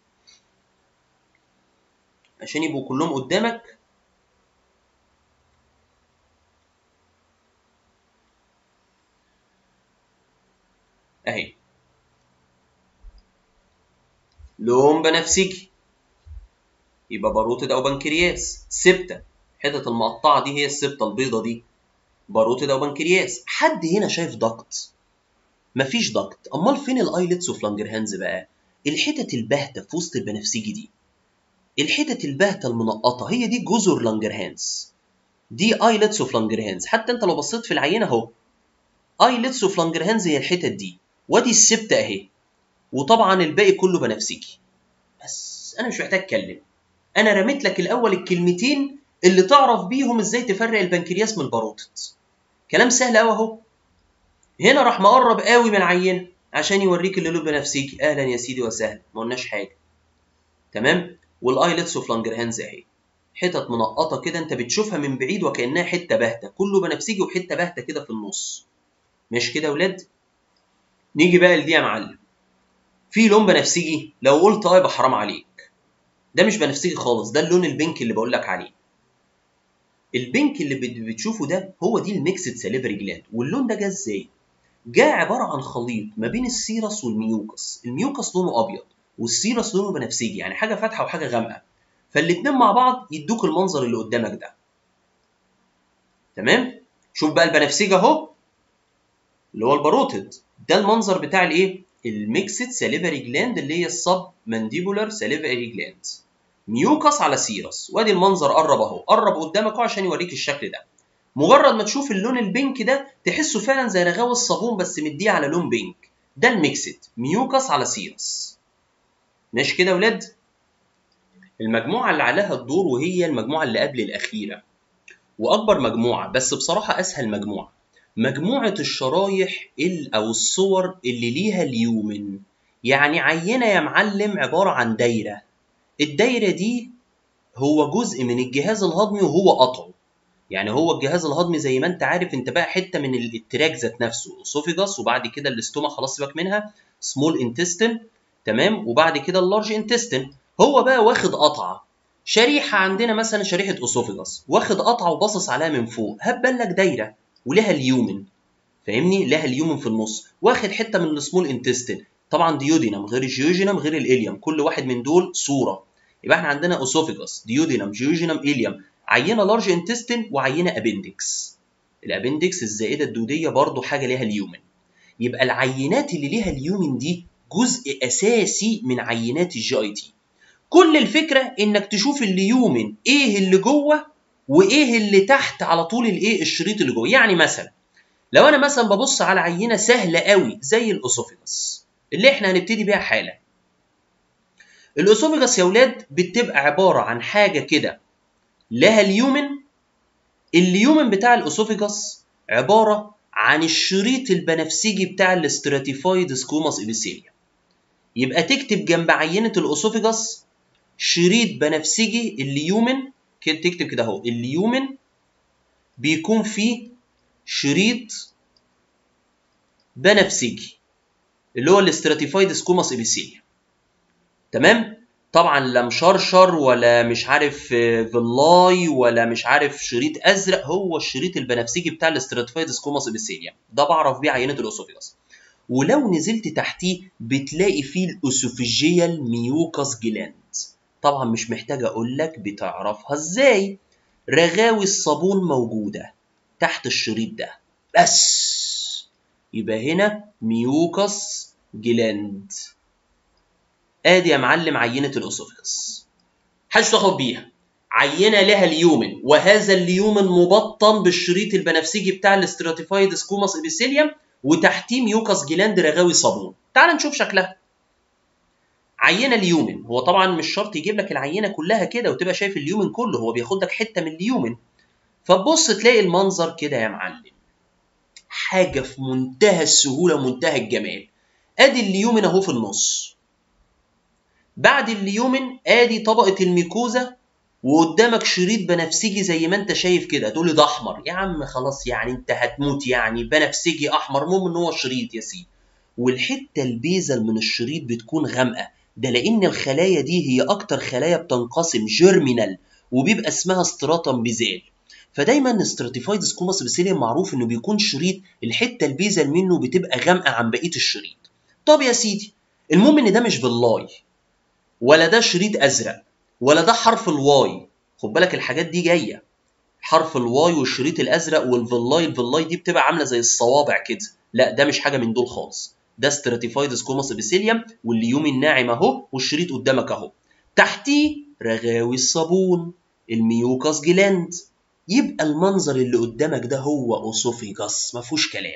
عشان يبقوا كلهم قدامك. اهي لون بنفسجي يبقى باروتد او بنكرياس. سبته، الحتت المقطعه دي هي السبته البيضه دي، باروتد او بنكرياس. حد هنا شايف ضغط؟ مفيش ضغط. امال فين الايلتس اوف لانجرهانز بقى؟ الحتت الباهته في وسط البنفسجي دي، الحتت الباهته المنقطه هي دي جزر لانجرهانز، دي ايلتس اوف لانجرهانز. حتى انت لو بصيت في العينه اهو، ايلتس اوف لانجرهانز هي الحتت دي، وادي السبته اهي، وطبعا الباقي كله بنفسجي. بس انا مش محتاج اتكلم، انا رميت لك الاول الكلمتين اللي تعرف بيهم ازاي تفرق البنكرياس من الباروتد. كلام سهل قوي اهو. هنا راح مقرب قوي من العينه عشان يوريك اللي له بنفسجي. اهلا يا سيدي وسهلا، ما قلناش حاجه. تمام. والايلتس اوف لانجرهانز اهي، حتت منقطه كده انت بتشوفها من بعيد وكانها حته باهته، كله بنفسجي وحته باهته كده في النص. مش كده يا ولاد؟ نيجي بقى لدي يا معلم. في لون بنفسجي؟ لو قلت اه يبقى حرام عليك، ده مش بنفسجي خالص، ده اللون البينك اللي بقول لك عليه. البينك اللي بتشوفه ده هو دي الميكسد ساليفري جلاند. واللون ده جه ازاي؟ جه عباره عن خليط ما بين السيرس والميوكس. الميوكس لونه ابيض والسيرس لونه بنفسجي، يعني حاجه فاتحه وحاجه غامقه، فالاتنين مع بعض يدوك المنظر اللي قدامك ده. تمام. شوف بقى البنفسجي اهو اللي هو الباروتد، ده المنظر بتاع الايه؟ الميكسد ساليفري جلاند اللي هي السب مانديبولار ساليفري جلاند. ميوكس على سيرس، وادي المنظر قرب اهو، قرب قدامك اهو عشان يوريك الشكل ده. مجرد ما تشوف اللون البينك ده تحسه فعلا زي رغاوي الصابون بس مديه على لون بينك. ده الميكسد، ميوكس على سيرس. ماشي كده يا ولاد؟ المجموعه اللي عليها الدور وهي المجموعه اللي قبل الاخيره واكبر مجموعه، بس بصراحه اسهل مجموعه، مجموعه الشرايح او الصور اللي ليها اليومن. يعني عينه يا معلم عباره عن دايره، الدايره دي هو جزء من الجهاز الهضمي وهو قطعه. يعني هو الجهاز الهضمي زي ما انت عارف، انت بقى حته من التراك ذات نفسه، اسوفيجاس، وبعد كده الاستوما خلاص سيبك منها، سمول انتستين، تمام، وبعد كده اللارج انتستين. هو بقى واخد قطعه، شريحه عندنا مثلا شريحه اسوفيجاس، واخد قطعه وباصص عليها من فوق، هبان لك دايره ولها اليومن. فاهمني؟ لها اليومن في النص، واخد حته من السمول انتستين. طبعا ديودينم غير الجيوجينم غير الاليوم، كل واحد من دول صوره. يبقى احنا عندنا اسوفيجاس، ديودينم، جيوجينم، اليوم. عينه لارج انتستين وعينه ابندكس. الابندكس الزائده الدوديه برضو حاجه ليها اليومن. يبقى العينات اللي ليها اليومن دي جزء اساسي من عينات الجي اي تي. كل الفكره انك تشوف اليومن ايه اللي جوه وايه اللي تحت على طول الايه الشريط اللي جوه. يعني مثلا لو انا مثلا ببص على عينه سهله قوي زي الاسوفيجاس اللي احنا هنبتدي بيها حالا. الاسوفيجاس يا ولاد بتبقى عباره عن حاجه كده لها اليومن. اليومن بتاع الاسوفيجاس عباره عن الشريط البنفسجي بتاع الاستراتيفايد سكوماس ابيثيليوم. يبقى تكتب جنب عينه الاسوفيجاس شريط بنفسجي اليومن كده، تكتب كده اهو اليومن بيكون فيه شريط بنفسجي اللي هو الاستراتيفايد سكوماس ابيثيليوم. تمام؟ طبعا لا مشرشر ولا مش عارف فيلاي ولا مش عارف شريط ازرق، هو الشريط البنفسجي بتاع الاستراتيفايد سكوماس ابيثيليوم ده بعرف بيه عينه الاسوفيجاس. ولو نزلت تحتيه بتلاقي فيه الاسوفيجيال ميوكاس جلاند. طبعا مش محتاج اقول لك بتعرفها ازاي. رغاوي الصابون موجوده تحت الشريط ده بس. يبقى هنا ميوكاس جلاند. ادي يا معلم عينه الاسوفيجاس. محدش تاخد بيها. عينه لها اليومن وهذا اليومن مبطن بالشريط البنفسجي بتاع الاستراتيفايد سكوماس ابيثيليوم وتحتيه ميوكاس جلاند رغاوي صابون. تعال نشوف شكلها. عينه اليومن، هو طبعا مش شرط يجيب لك العينه كلها كده وتبقى شايف اليومن كله، هو بياخد لك حته من اليومن. فتبص تلاقي المنظر كده يا معلم حاجه في منتهى السهوله ومنتهى الجمال. ادي اليومن اهو في النص. بعد اليومن ادي طبقه الميكوزا وقدامك شريط بنفسجي زي ما انت شايف كده. تقول لي ده احمر يا عم، خلاص يعني انت هتموت يعني بنفسجي احمر، المهم ان هو شريط يا سيدي. والحته البيزل من الشريط بتكون غامقه، ده لان الخلايا دي هي اكتر خلايا بتنقسم جيرمينال وبيبقى اسمها ستراتم بيزال. فدايما استراتيفايد سكوماس ابيثيليوم معروف انه بيكون شريط الحته البيزل منه بتبقى غامقه عن بقيه الشريط. طب يا سيدي المهم ان ده مش باللاي ولا ده شريط ازرق ولا ده حرف الواي. خد بالك الحاجات دي جايه. حرف الواي والشريط الازرق والفيلاي، الفيلاي دي بتبقى عامله زي الصوابع كده. لا ده مش حاجه من دول خالص. ده ستراتيفايد سكوماس ابيثيليوم والليومن ناعم اهو والشريط قدامك اهو. تحتيه رغاوي الصابون الميوكاس جلاند. يبقى المنظر اللي قدامك ده هو اوسوفيجاس ما فيهوش كلام.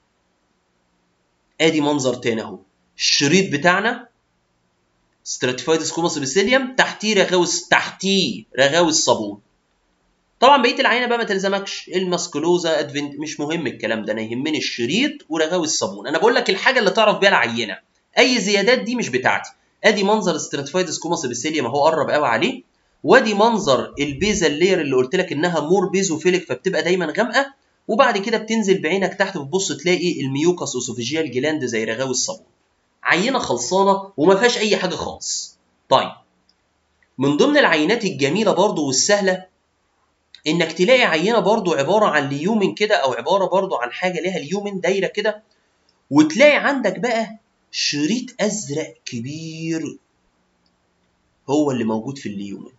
ادي منظر تاني اهو. الشريط بتاعنا ستراتيفايد سكوماس ابيثيليوم تحتيه رغاوي الصابون. طبعا بقيه العينه بقى ما تلزمكش الماسكولوزا ادفنت، مش مهم الكلام ده، انا يهمني الشريط ورغاوي الصابون. انا بقول لك الحاجه اللي تعرف بيها العينه، اي زيادات دي مش بتاعتي. ادي منظر ستراتيفايد سكوماس ابيثيليوم اهو قرب قوي عليه. وادي منظر البيزل لير اللي قلت لك انها مور بيزوفيليك فبتبقى دايما غامقه. وبعد كده بتنزل بعينك تحت بتبص تلاقي الميوكاس اوسوفيجيال جلاند زي رغاوي الصابون. عينه خلصانه وما فيهاش اي حاجه خالص. طيب من ضمن العينات الجميله برضو والسهله انك تلاقي عينه برضو عباره عن ليومن كده او عباره برضو عن حاجه ليها ليومن دايره كده، وتلاقي عندك بقى شريط ازرق كبير هو اللي موجود في الليومن،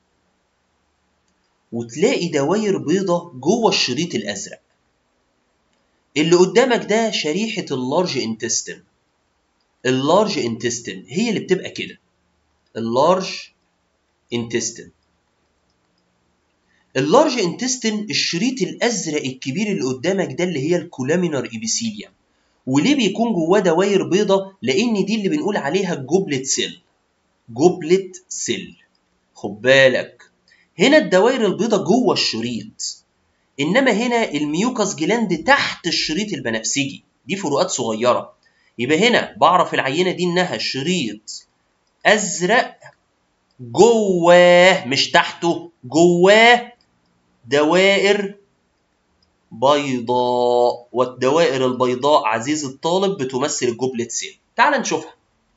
وتلاقي دواير بيضه جوه الشريط الازرق. اللي قدامك ده شريحه اللارج انتستين. اللارج انتستين هي اللي بتبقى كده. اللارج انتستين. اللارج انتستين الشريط الازرق الكبير اللي قدامك ده اللي هي الكولامينار ابيثيليوم. وليه بيكون جواه دواير بيضه؟ لان دي اللي بنقول عليها الجوبلت سيل. جوبلت سيل. خد بالك هنا الدواير البيضه جوه الشريط، انما هنا الميوكاس جلاند تحت الشريط البنفسجي. دي فروقات صغيره. يبقى هنا بعرف العينه دي انها شريط ازرق جواه مش تحته، جواه دوائر بيضاء. والدوائر البيضاء عزيزي الطالب بتمثل الجوبلت سيل. تعال نشوفها.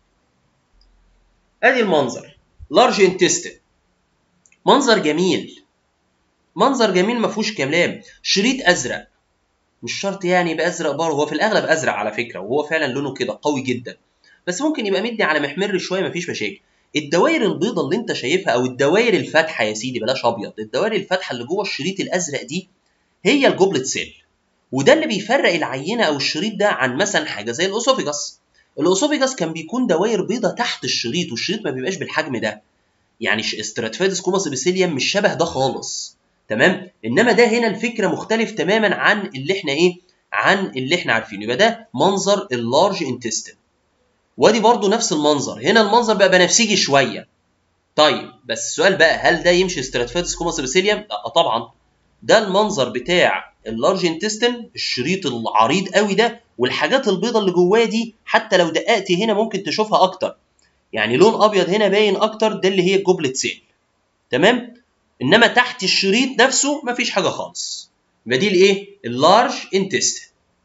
ادي المنظر لارج انتستين. منظر جميل، منظر جميل ما فيهوش كلام. شريط ازرق، مش شرط يعني يبقى ازرق برضه، هو في الاغلب ازرق على فكره وهو فعلا لونه كده قوي جدا، بس ممكن يبقى مدي على محمر شويه مفيش مشاكل. الدوائر البيضاء اللي انت شايفها او الدوائر الفاتحه يا سيدي، بلاش ابيض، الدوائر الفاتحه اللي جوه الشريط الازرق دي هي الجوبلت سيل. وده اللي بيفرق العينه او الشريط ده عن مثلا حاجه زي الاسوفيجاس. الاسوفيجاس كان بيكون دوائر بيضاء تحت الشريط، والشريط ما بيبقاش بالحجم ده. يعني ستراتيفايدس كوماس ابيثيليوم مش شبه ده خالص، تمام؟ انما ده هنا الفكره مختلف تماما عن اللي احنا عن اللي احنا عارفينه. يبقى ده منظر اللارج انتستين، وادي برضو نفس المنظر. هنا المنظر بقى بنفسجي شويه. طيب بس السؤال بقى، هل ده يمشي ستراتيفايدس كوماس ابيثيليوم؟ لا طبعا. ده المنظر بتاع اللارج انتستين، الشريط العريض قوي ده، والحاجات البيضاء اللي جواه دي حتى لو دققت هنا ممكن تشوفها اكتر. يعني لون ابيض هنا باين اكتر، ده اللي هي الجوبلت سيل، تمام؟ انما تحت الشريط نفسه مفيش حاجه خالص. يبقى دي الايه؟ اللارج انتستين.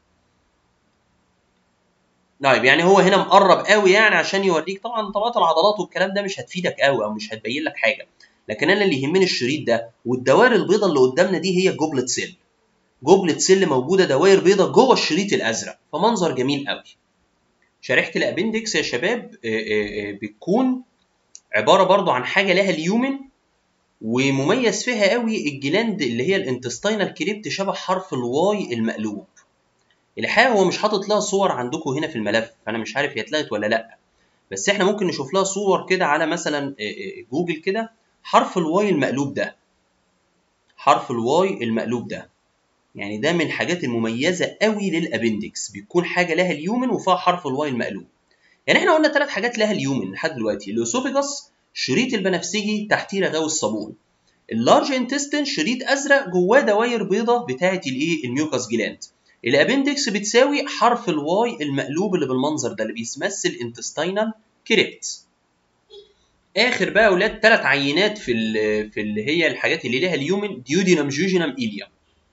طيب يعني هو هنا مقرب قوي يعني عشان يوريك. طبعا طبقات العضلات والكلام ده مش هتفيدك قوي او مش هتبين لك حاجه، لكن انا اللي يهمني الشريط ده، والدوائر البيضاء اللي قدامنا دي هي الجوبلت سيل. جوبلت سيل موجوده دوائر بيضاء جوه الشريط الازرق، فمنظر جميل قوي. شريحه الابندكس يا شباب بتكون عباره برضو عن حاجه لها اليومن، ومميز فيها قوي الجلاند اللي هي الانتستينال كريبت، شبه حرف الواي المقلوب. الحقيقه هو مش حاطط لها صور عندكم هنا في الملف، فانا مش عارف هي اتلغت ولا لا، بس احنا ممكن نشوف لها صور كده على مثلا جوجل كده. حرف الواي المقلوب ده، حرف الواي المقلوب ده يعني ده من الحاجات المميزه قوي للابندكس، بيكون حاجه لها اليومن وفيها حرف الواي المقلوب. يعني احنا قلنا 3 حاجات لها اليومن لحد دلوقتي: الاسوفيجاس، شريط البنفسجي تحتيه رغاوي الصابون. اللارج انتستين شريط ازرق جواه دواير بيضاء بتاعه الايه؟ الميوكاس جلاند. الابندكس بتساوي حرف الواي المقلوب اللي بالمنظر ده، اللي بيمثل انتستينال كريبت. اخر بقى يا اولاد 3 عينات في اللي هي الحاجات اللي ليها اليومن: ديودينم، جوجينم، ايليوم.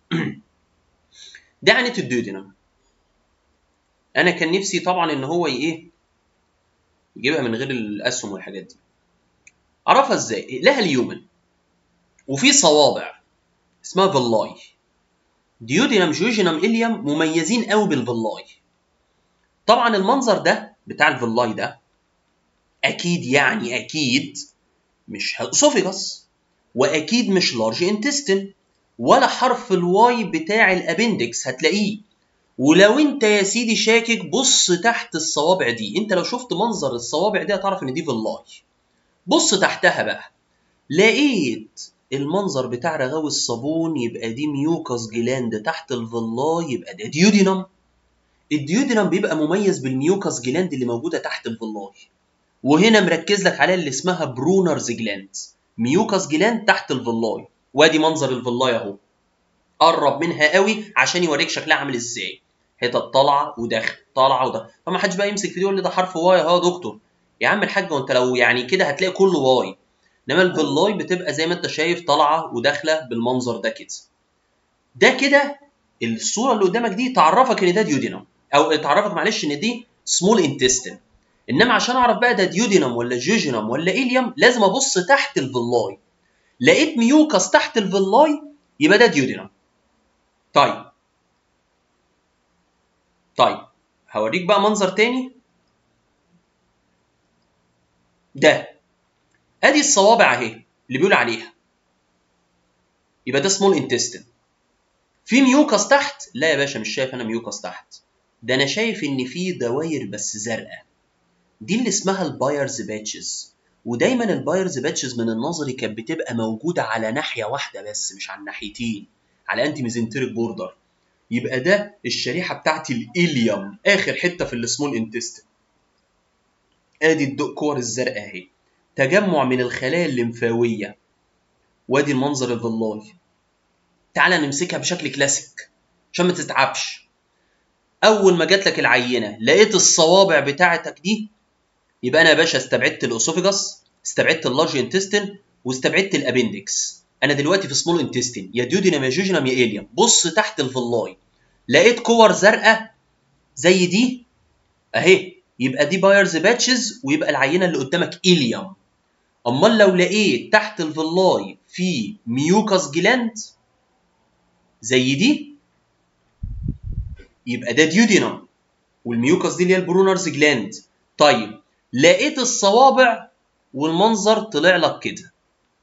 ده عينه الديودينم. انا كان نفسي طبعا ان هو يجيبها من غير الاسهم والحاجات دي. اعرفها ازاي؟ لها اليومن وفي صوابع اسمها فيلاي. ديودينم، جوجينم، إليوم مميزين قوي بالفيلاي. طبعا المنظر ده بتاع الفيلاي ده اكيد يعني اكيد مش اسوفيجاس، واكيد مش لارج انتستين، ولا حرف الواي بتاع الابندكس هتلاقيه. ولو انت يا سيدي شاكك، بص تحت الصوابع دي. انت لو شفت منظر الصوابع دي هتعرف ان دي فيلاي. بص تحتها بقى، لقيت المنظر بتاع رغاوي الصابون، يبقى دي ميوكاس جلاند. تحت الفيلاي يبقى ده ديودينم. الديودينم بيبقى مميز بالميوكاس جلاند اللي موجوده تحت الفيلاي، وهنا مركز لك عليها اللي اسمها برونرز جلاند، ميوكاس جلاند تحت الفيلاي. وادي منظر الفيلاي اهو، قرب منها قوي عشان يوريك شكلها عامل ازاي. حتت طالعه وداخل، طالعه وداخل. فما حدش بقى يمسك فيديو يقول لي ده حرف واي اهو يا دكتور. يا عم الحاج، وانت لو يعني كده هتلاقي كله واي، انما الفيلاي بتبقى زي ما انت شايف طالعه وداخله بالمنظر ده كده. ده كده الصوره اللي قدامك دي تعرفك ان ده ديودينم، او تعرفك معلش ان دي سمول انتستين. انما عشان اعرف بقى ده ديودينم ولا جوجينم ولا إليوم لازم ابص تحت الفيلاي. لقيت ميوكاس تحت الفيلاي يبقى ده ديودينم. طيب هوريك بقى منظر تاني. ده ادي الصوابع اهي اللي بيقول عليها، يبقى ده سمول انتستين. في ميوكاس تحت؟ لا يا باشا، مش شايف انا ميوكاس تحت، ده انا شايف ان في دواير بس زرقاء. دي اللي اسمها البايرز باتشز. ودايما البايرز باتشز من النظري كانت بتبقى موجوده على ناحيه واحده بس، مش على الناحيتين، على انتي ميزنتريك بوردر. يبقى ده الشريحه بتاعت الإليوم، اخر حته في السمول انتستين. ادي الكور الزرقاء اهي، تجمع من الخلايا الليمفاويه. وادي المنظر الفيلاي. تعالى نمسكها بشكل كلاسيك عشان ما تتعبش. اول ما جات لك العينه لقيت الصوابع بتاعتك دي، يبقى انا يا باشا استبعدت الاسوفيجاس، استبعدت اللارج انتستين، واستبعدت الابندكس. انا دلوقتي في سمول انتستين، يا ديودينم يا جوجينم يا إليوم. بص تحت الفيلاي، لقيت كور زرقاء زي دي اهي، يبقى دي بايرز باتشز، ويبقى العينه اللي قدامك إليوم. امال لو لقيت تحت الفيلاي في ميوكاس جلاند زي دي، يبقى ده ديودينم، والميوكاس دي اللي هي البرونرز جلاند. طيب لقيت الصوابع والمنظر طلع لك كده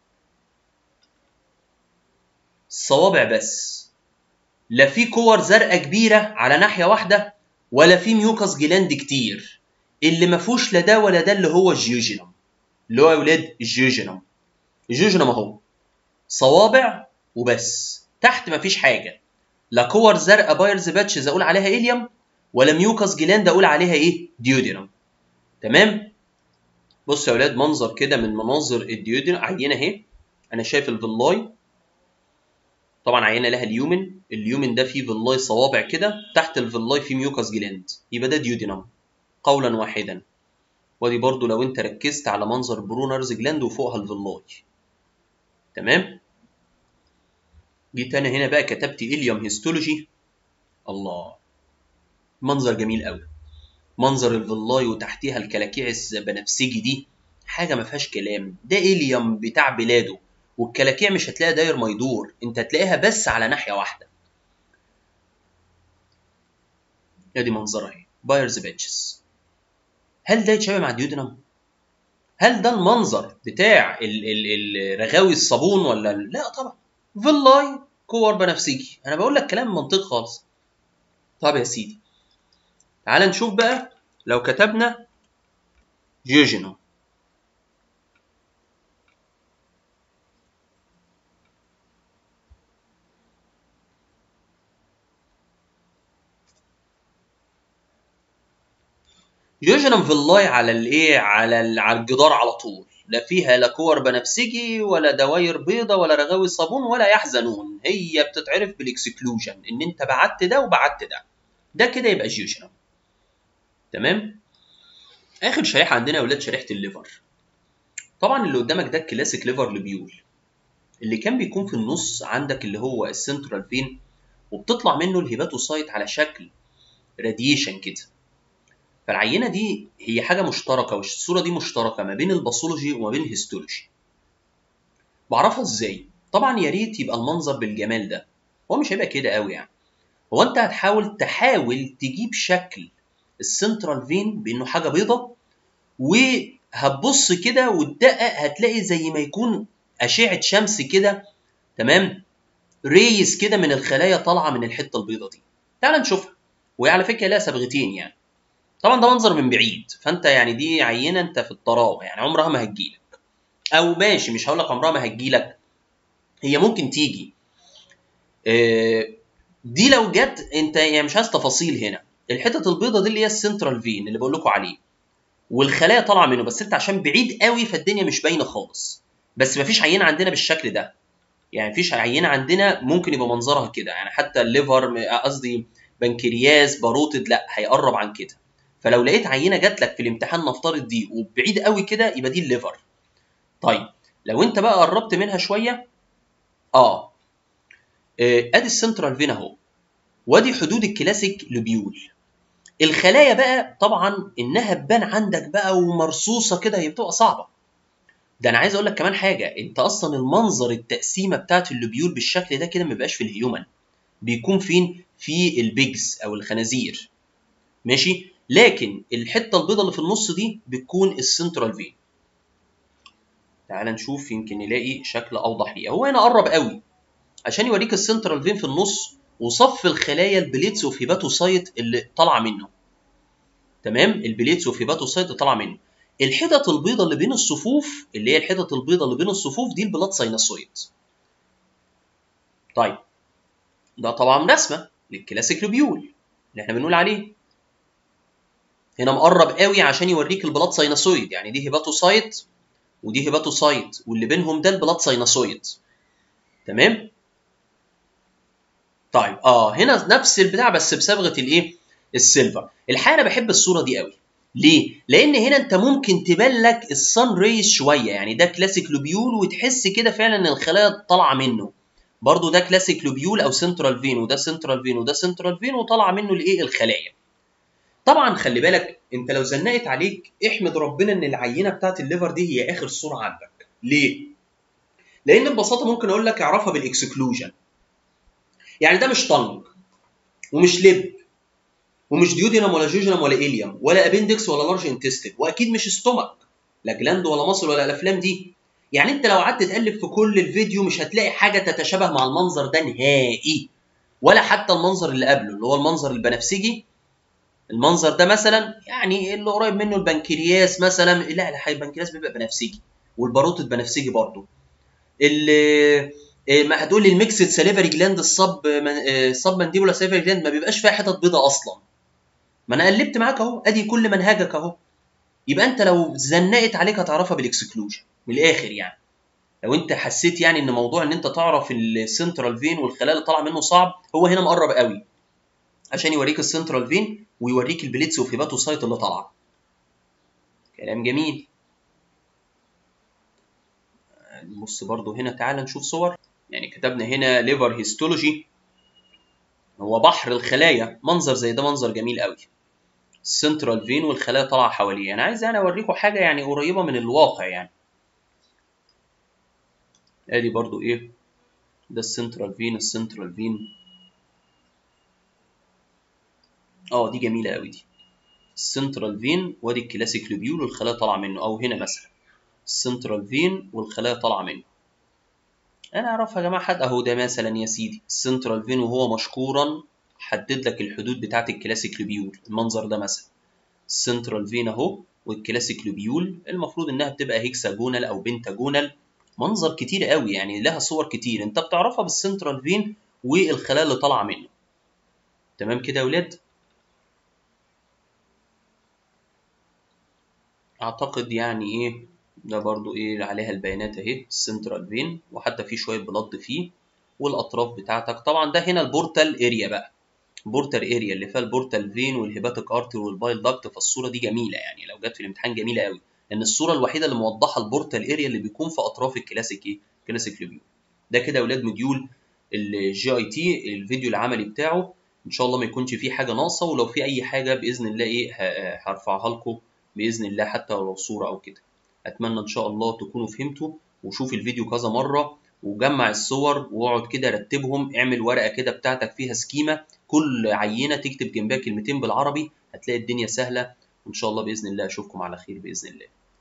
الصوابع بس، لا في كور زرقاء كبيره على ناحيه واحده ولا في ميوكس جلاند كتير. اللي ما فيهوش لا ده ولا ده اللي هو الجيوجينوم، اللي هو يا ولاد الجيوجينوم. الجيوجينوم اهو صوابع وبس، تحت ما فيش حاجه، لا كور زرقاء بايرز باتشز اقول عليها إليوم، ولا ميوكس جلاند اقول عليها ايه ديودينوم. تمام. بص يا ولاد منظر كده من مناظر الديودينوم. عينه اهي، انا شايف الفيلاي طبعا عينه لها اليومن، اليومن ده فيه فيلاي صوابع كده، تحت الفيلاي فيه ميوكس جلاند، يبقى ده ديودينوم قولا واحدا. ودي برضو لو انت ركزت على منظر برونرز جلاند وفوقها الفيلاي. تمام. جيت انا هنا بقى كتبت إليوم هيستولوجي. الله، منظر جميل قوي، منظر الفيلاي وتحتيها الكلاكيع البنفسجي دي حاجه ما فيهاش كلام، ده إليوم بتاع بلاده. والكلاكيع مش هتلاقيها داير ما يدور، انت هتلاقيها بس على ناحيه واحده. ادي منظرها اهي بايرز باتشز. هل ده يتشابه مع الديودنم؟ هل ده المنظر بتاع رغاوي الصابون ولا لا؟ طبعا فيلاي كور بنفسجي، انا بقول لك كلام منطقي خالص. طب يا سيدي تعال نشوف بقى لو كتبنا جيوجينوم. جيوجينوم فيلاي على الايه، على الجدار على طول، لا فيها لا كور بنفسجي ولا دواير بيضة ولا رغاوي صابون ولا يحزنون، هي بتتعرف بالاكسكلوجن، ان انت بعدت ده وبعدت ده، ده كده يبقى جيوجينوم. تمام. اخر شريحه عندنا يا ولاد شريحه الليفر. طبعا اللي قدامك ده الكلاسيك ليفر لوبيول، اللي كان بيكون في النص عندك اللي هو السنترال فين، وبتطلع منه الهيباتوسايت على شكل راديشن كده. فالعينه دي هي حاجه مشتركه، والصوره دي مشتركه ما بين الباثولوجي وما بين الهيستولوجي. بعرفها ازاي؟ طبعا يا ريت يبقى المنظر بالجمال ده، هو مش هيبقى كده قوي يعني. هو انت تحاول تجيب شكل السنترال فين بانه حاجه بيضه، وهتبص كده وتدقق هتلاقي زي ما يكون اشعه شمس كده. تمام. ريز كده من الخلايا طالعه من الحته البيضه دي. تعال نشوفها، وهي على فكره لها صبغتين يعني. طبعا ده منظر من بعيد، فانت يعني دي عينه انت في الطراوه يعني عمرها ما هتجيلك، او ماشي مش هقول لك عمرها ما هتجيلك، هي ممكن تيجي. دي لو جت انت يعني مش عايز تفاصيل هنا، الحتت البيضه دي اللي هي السنترال فين اللي بقول لكم عليه، والخلايا طالعه منه، بس انت عشان بعيد قوي فالدنيا مش باينه خالص. بس مفيش عينه عندنا بالشكل ده، يعني مفيش عينه عندنا ممكن يبقى منظرها كده، يعني حتى الليفر قصدي بنكرياس باروتد لا هيقرب عن كده. فلو لقيت عينه جات لك في الامتحان نفترض دي وبعيد قوي كده يبقى دي الليفر. طيب لو انت بقى قربت منها شويه ادي السنترال فين اهو، وادي حدود الكلاسيك لوبيول. الخلايا بقى طبعا انها تبان عندك بقى ومرصوصه كده هي بتبقى صعبه. ده انا عايز اقول لك كمان حاجه، انت اصلا المنظر التقسيمه بتاعت اللوبيول بالشكل ده كده ما بيبقاش في الهيومن، بيكون فين؟ في البيجز او الخنازير. ماشي. لكن الحته البيضاء اللي في النص دي بتكون السنترال فين. تعال نشوف يمكن نلاقي شكل اوضح ليه. هو هنا قرب قوي عشان يوريك السنترال فين في النص وصف الخلايا البليتس اوف هيباتوسايت اللي طالعه منه. تمام. البليتس اوف هيباتوسايت اللي طالعه منه. الحتت البيضاء اللي بين الصفوف اللي هي الحتت البيضاء اللي بين الصفوف دي البلاد ساينوسويد. طيب ده طبعا رسمه للكلاسيك لوبيول اللي احنا بنقول عليه. هنا مقرب قوي عشان يوريك البلاد ساينوسويد، يعني دي هيباتوسايت ودي هيباتوسايت واللي بينهم ده البلاد ساينوسويد. تمام. طيب هنا نفس البتاع بس بصبغه الايه؟ السيلفر. الحقيقه انا بحب الصوره دي قوي. ليه؟ لان هنا انت ممكن تبان لك الصن ريز شويه، يعني ده كلاسيك لوبيول وتحس كده فعلا ان الخلايا طالعه منه. برضو ده كلاسيك لوبيول او سنترال فين، وده سنترال فين وده سنترال فين وطالعه منه الايه؟ الخلايا. طبعا خلي بالك انت لو زنقت عليك احمد ربنا ان العينه بتاعت الليفر دي هي اخر صوره عندك. ليه؟ لان ببساطه ممكن اقول لك اعرفها بالاكسكلوجن. يعني ده مش طنج ومش لب ومش ديودينم ولا جوجينم ولا إليوم ولا ابندكس ولا لارج انتستين واكيد مش ستومك. لا جلاند ولا مصل ولا الافلام دي. يعني انت لو قعدت تقلب في كل الفيديو مش هتلاقي حاجه تتشابه مع المنظر ده نهائي، ولا حتى المنظر اللي قبله اللي هو المنظر البنفسجي. المنظر ده مثلا يعني اللي قريب منه البنكرياس مثلا، لا البنكرياس بيبقى بنفسجي، والباروتة بنفسجي برضه. اللي ما هتقول لي الميكسد ساليفري جلاند الصب مانديبولا ساليفري جلاند ما بيبقاش فيها حتت بيضاء اصلا. ما انا قلبت معاك اهو، ادي كل منهجك اهو. يبقى انت لو زنقت عليك هتعرفها بالاكسكلوجن من الاخر يعني. لو انت حسيت يعني ان موضوع ان انت تعرف السنترال فين والخلايا اللي طالعه منه صعب، هو هنا مقرب قوي عشان يوريك السنترال فين ويوريك البليتس والهيباتوسايت اللي طالعه. كلام جميل. بص برضو هنا تعال نشوف صور. يعني كتبنا هنا ليفر هيستولوجي، هو بحر الخلايا، منظر زي ده منظر جميل قوي. السنترال فين والخلايا طالعه حواليه. انا عايز اوريكم حاجه يعني قريبه من الواقع يعني. ادي برضو ايه ده السنترال فين. السنترال فين دي جميله قوي دي. السنترال فين وادي الكلاسيك لوبيول والخلايا طالعه منه، او هنا مثلا السنترال فين والخلايا طالعه منه. انا اعرفها يا جماعه حد اهو، ده مثلا يا سيدي السنترال فين وهو مشكورا حدد لك الحدود بتاعه الكلاسيك لوبيول. المنظر ده مثلا السنترال فين اهو، والكلاسيك لوبيول المفروض انها بتبقى هيكساجونال او بنتاجونال. منظر كتير قوي يعني، لها صور كتير انت بتعرفها بالسنترال فين والخلايا اللي طالعه منه. تمام كده يا ولاد؟ اعتقد يعني ايه ده برضو ايه عليها البيانات اهي. السنترال فين وحتى في شويه بلد فيه، والاطراف بتاعتك طبعا. ده هنا البورتال اريا بقى، بورتال اريا اللي فيها البورتال فين والهيباتيك ارتري والبايل داكت. فالصوره دي جميله يعني، لو جت في الامتحان جميله قوي، لان الصوره الوحيده اللي موضحه البورتال اريا اللي بيكون في اطراف الكلاسيك ايه، كلاسيك لوبيول. ده كده يا اولاد مديول الجي اي تي الفيديو العملي بتاعه. ان شاء الله ما يكونش فيه حاجه ناقصه، ولو في اي حاجه باذن الله ايه هرفعها لكم باذن الله حتى لو صوره او كده. اتمنى ان شاء الله تكونوا فهمتوا، وشوف الفيديو كذا مره وجمع الصور واقعد كده رتبهم. اعمل ورقه كده بتاعتك فيها سكيمه، كل عينه تكتب جنبها كلمتين بالعربي، هتلاقي الدنيا سهله. وان شاء الله باذن الله اشوفكم على خير باذن الله.